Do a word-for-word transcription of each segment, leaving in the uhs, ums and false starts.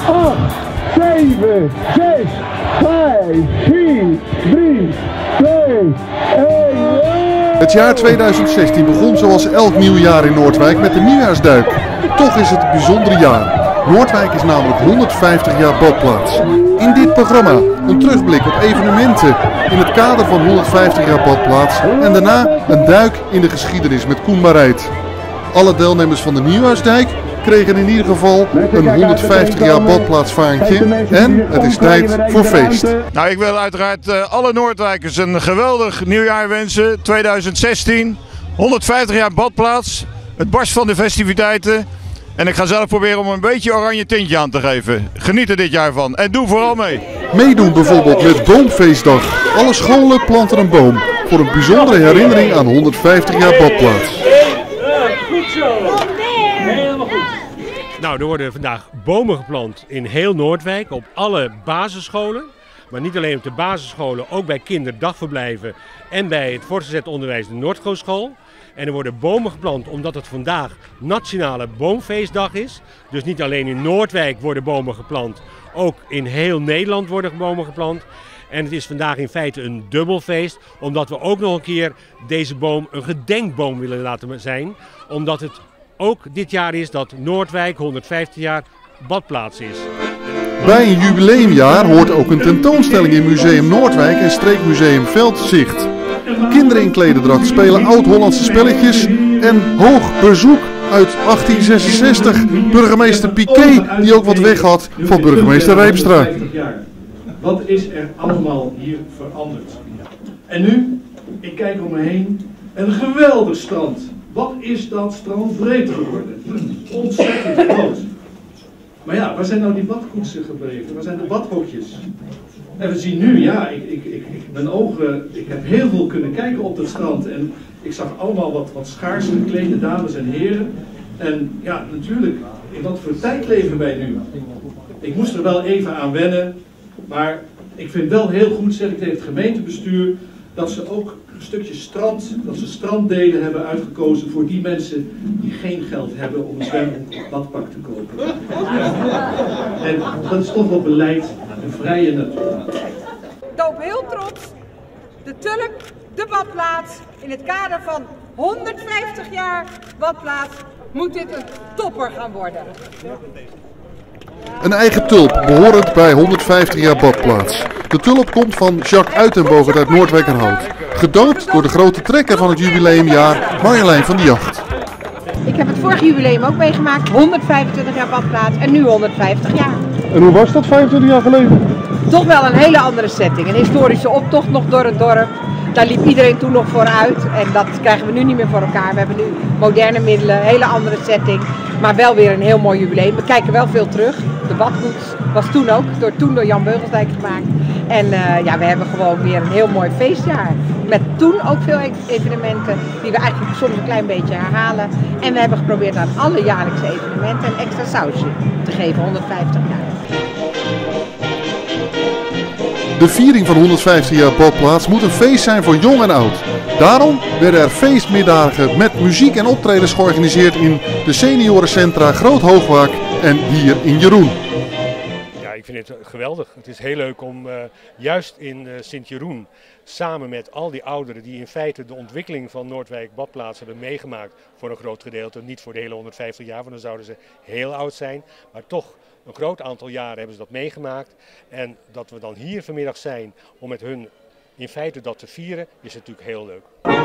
acht, zeven, zes, vijf, vier, drie, twee, één. Het jaar tweeduizend zestien begon zoals elk nieuw jaar in Noordwijk met de nieuwjaarsduik. Toch is het een bijzonder jaar. Noordwijk is namelijk honderdvijftig jaar badplaats. In dit programma een terugblik op evenementen in het kader van honderdvijftig jaar badplaats en daarna een duik in de geschiedenis met Koen Marijt. Alle deelnemers van de nieuwjaarsduik kregen in ieder geval een honderdvijftig jaar badplaatsvaantje en het is tijd voor feest. Nou, ik wil uiteraard uh, alle Noordwijkers een geweldig nieuwjaar wensen. tweeduizend zestien, honderdvijftig jaar badplaats, het barst van de festiviteiten. En ik ga zelf proberen om een beetje oranje tintje aan te geven. Geniet er dit jaar van en doe vooral mee. Meedoen bijvoorbeeld met Boomfeestdag. Alle scholen planten een boom voor een bijzondere herinnering aan honderdvijftig jaar badplaats. Goed zo. Helemaal goed. Nou, er worden vandaag bomen geplant in heel Noordwijk op alle basisscholen. Maar niet alleen op de basisscholen, ook bij kinderdagverblijven en bij het voortgezet onderwijs de Noordgooschool. En er worden bomen geplant omdat het vandaag Nationale Boomfeestdag is. Dus niet alleen in Noordwijk worden bomen geplant, ook in heel Nederland worden bomen geplant. En het is vandaag in feite een dubbelfeest, omdat we ook nog een keer deze boom een gedenkboom willen laten zijn. Omdat het ook dit jaar is dat Noordwijk honderdvijftig jaar badplaats is. Bij een jubileumjaar hoort ook een tentoonstelling in Museum Noordwijk en Streekmuseum Veldzicht. Kinderen in klederdracht spelen oud-Hollandse spelletjes en hoog bezoek uit achttien zesenzestig. Burgemeester Piquet, die ook wat weg had van burgemeester Rijpstra. Wat is er allemaal hier veranderd? En nu, ik kijk om me heen, een geweldig strand. Wat is dat strand breed geworden? Ontzettend groot. Maar ja, waar zijn nou die badkoetsen gebleven? Waar zijn de badhokjes? En we zien nu, ja, ik, ik, ik, mijn ogen, ik heb heel veel kunnen kijken op het strand. En ik zag allemaal wat, wat schaars geklede dames en heren. En ja, natuurlijk, in wat voor tijd leven wij nu? Ik moest er wel even aan wennen. Maar ik vind wel heel goed, zeg ik tegen het gemeentebestuur, dat ze ook een stukje strand, dat ze stranddelen hebben uitgekozen voor die mensen die geen geld hebben om een zwembroek of badpak te kopen. En dat is toch wel beleid, een vrije natuur. Doop heel trots, de Tulp, de badplaats, in het kader van honderdvijftig jaar badplaats, moet dit een topper gaan worden. Een eigen tulp, behorend bij honderdvijftig jaar badplaats. De tulp komt van Jacques Uitenbogen uit Noordwijkerhout. Gedoopt door de grote trekker van het jubileumjaar, Marjolein van de Jacht. Ik heb het vorige jubileum ook meegemaakt, honderdvijfentwintig jaar badplaats en nu honderdvijftig jaar. En hoe was dat vijfentwintig jaar geleden? Toch wel een hele andere setting, een historische optocht nog door het dorp. Daar liep iedereen toen nog vooruit en dat krijgen we nu niet meer voor elkaar. We hebben nu moderne middelen, een hele andere setting, maar wel weer een heel mooi jubileum. We kijken wel veel terug. De badkoets was toen ook, door, toen door Jan Beugelsdijk gemaakt. En uh, ja, we hebben gewoon weer een heel mooi feestjaar. Met toen ook veel evenementen die we eigenlijk soms een klein beetje herhalen. En we hebben geprobeerd aan alle jaarlijkse evenementen een extra sausje te geven, honderdvijftig jaar. De viering van honderdvijftig jaar badplaats moet een feest zijn voor jong en oud. Daarom werden er feestmiddagen met muziek en optredens georganiseerd in de seniorencentra Groot Hoogwaak en hier in Jeroen. Ja, ik vind het geweldig. Het is heel leuk om uh, juist in uh, Sint-Jeroen samen met al die ouderen die in feite de ontwikkeling van Noordwijk badplaats hebben meegemaakt voor een groot gedeelte, niet voor de hele honderdvijftig jaar, want dan zouden ze heel oud zijn, maar toch een groot aantal jaren hebben ze dat meegemaakt. En dat we dan hier vanmiddag zijn om met hun in feite dat te vieren, is natuurlijk heel leuk.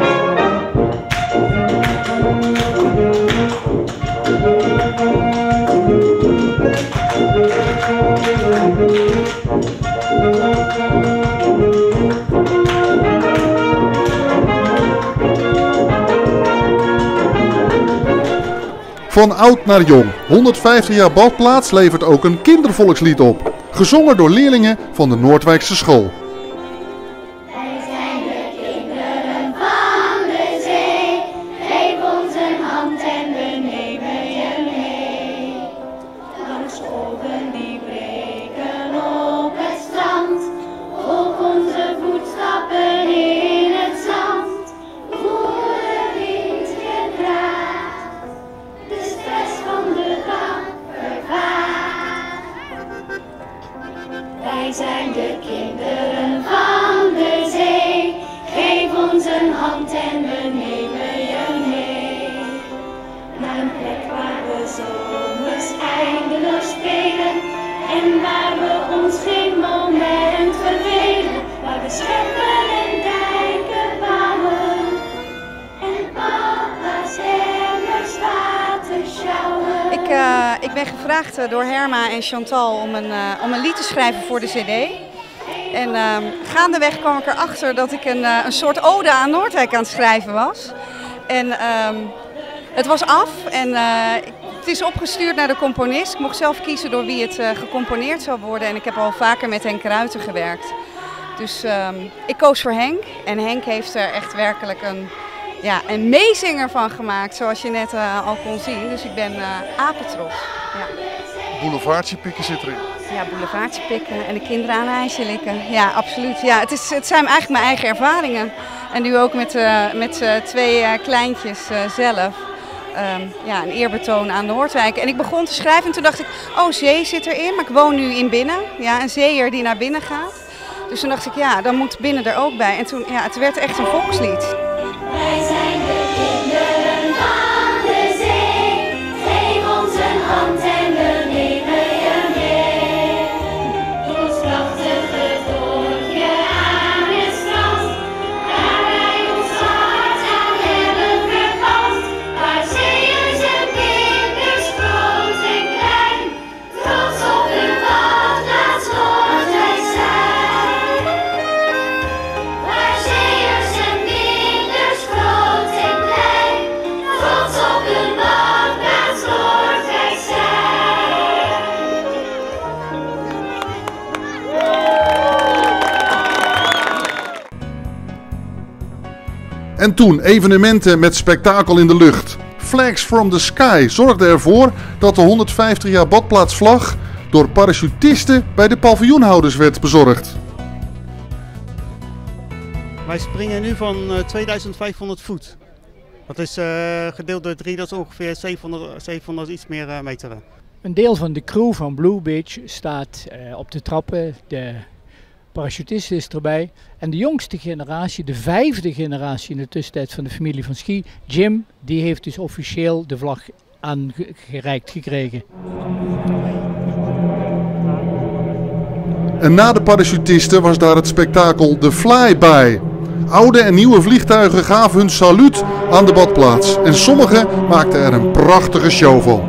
Van oud naar jong, honderdvijftig jaar badplaats levert ook een kindervolkslied op. Gezongen door leerlingen van de Noordwijkse school. Wij zijn de kinderen van de zee. Geef ons een hand en we nemen je mee. Langs golven die breken op het strand. Volg onze voetstappen in het zand. Voel de wind je draagt. De stress van de dag vervaagt. En waar we ons geen moment vervelen, waar we scheppen en dijken bouwen. En papa's emmers water sjouwen. Ik, uh, ik ben gevraagd uh, door Herma en Chantal om een, uh, om een lied te schrijven voor de cd. En uh, gaandeweg kwam ik erachter dat ik een, uh, een soort ode aan Noordwijk aan het schrijven was. En uh, het was af en uh, het is opgestuurd naar de componist. Ik mocht zelf kiezen door wie het uh, gecomponeerd zou worden. En ik heb al vaker met Henk Ruiter gewerkt. Dus uh, ik koos voor Henk. En Henk heeft er echt werkelijk een, ja, een meezinger van gemaakt, zoals je net uh, al kon zien. Dus ik ben uh, apetrots. Ja. Boulevardje pikken zit erin. Ja, boulevardje pikken en de kinderen aan ijsje likken. Ja, absoluut. Ja, het, is, het zijn eigenlijk mijn eigen ervaringen. En nu ook met, uh, met uh, twee uh, kleintjes uh, zelf. Um, ja, een eerbetoon aan Noordwijk. En ik begon te schrijven en toen dacht ik, oh, zee zit erin, maar ik woon nu in Binnen. Ja, een zeeër die naar binnen gaat. Dus toen dacht ik, ja, dan moet Binnen er ook bij. En toen, ja, het werd echt een volkslied. Wij zijn de kinderen van de zee. Geef ons een hand en we nemen je mee. Ons prachtige dorpje aan het strand, waar wij ons hart aan hebben verpand. Waar zeeërs en vlinders groot en klein, trots op hun badplaats Noordwijk zijn. Waar zeeërs en vlinders groot en klein, trots op hun badplaats Noordwijk zijn. En toen evenementen met spektakel in de lucht. Flags from the Sky zorgde ervoor dat de honderdvijftig jaar badplaatsvlag door parachutisten bij de paviljoenhouders werd bezorgd. Wij springen nu van uh, tweeduizendvijfhonderd voet. Dat is uh, gedeeld door drie, dat is ongeveer zevenhonderd, zevenhonderd iets meer uh, meter. Een deel van de crew van Blue Beach staat uh, op de trappen, de parachutist is erbij. En de jongste generatie, de vijfde generatie in de tussentijd van de familie van Schie, Jim, die heeft dus officieel de vlag aangereikt gekregen. En na de parachutisten was daar het spektakel de Flyby. Oude en nieuwe vliegtuigen gaven hun saluut aan de badplaats. En sommigen maakten er een prachtige show van.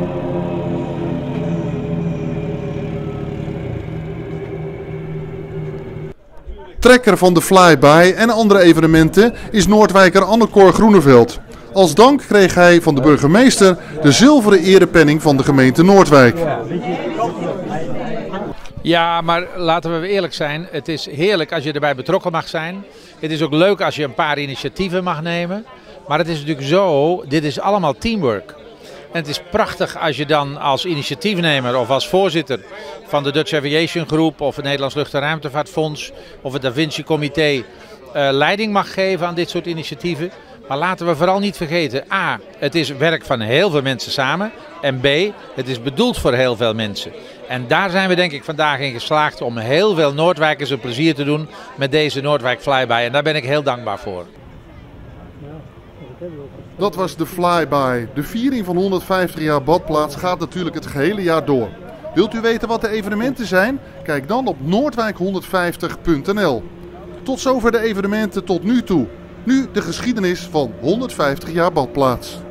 Trekker van de Flyby en andere evenementen is Noordwijker Anne-Cor Groeneveld. Als dank kreeg hij van de burgemeester de zilveren erepenning van de gemeente Noordwijk. Ja, maar laten we eerlijk zijn, het is heerlijk als je erbij betrokken mag zijn. Het is ook leuk als je een paar initiatieven mag nemen. Maar het is natuurlijk zo, dit is allemaal teamwork. En het is prachtig als je dan als initiatiefnemer of als voorzitter van de Dutch Aviation Group of het Nederlands Lucht- en Ruimtevaartfonds of het Da Vinci Comité uh, leiding mag geven aan dit soort initiatieven. Maar laten we vooral niet vergeten, A, het is werk van heel veel mensen samen en B, het is bedoeld voor heel veel mensen. En daar zijn we denk ik vandaag in geslaagd om heel veel Noordwijkers een plezier te doen met deze Noordwijk Flyby. En daar ben ik heel dankbaar voor. Dat was de Flyby. De viering van honderdvijftig jaar badplaats gaat natuurlijk het gehele jaar door. Wilt u weten wat de evenementen zijn? Kijk dan op noordwijk honderdvijftig punt n l. Tot zover de evenementen tot nu toe. Nu de geschiedenis van honderdvijftig jaar badplaats.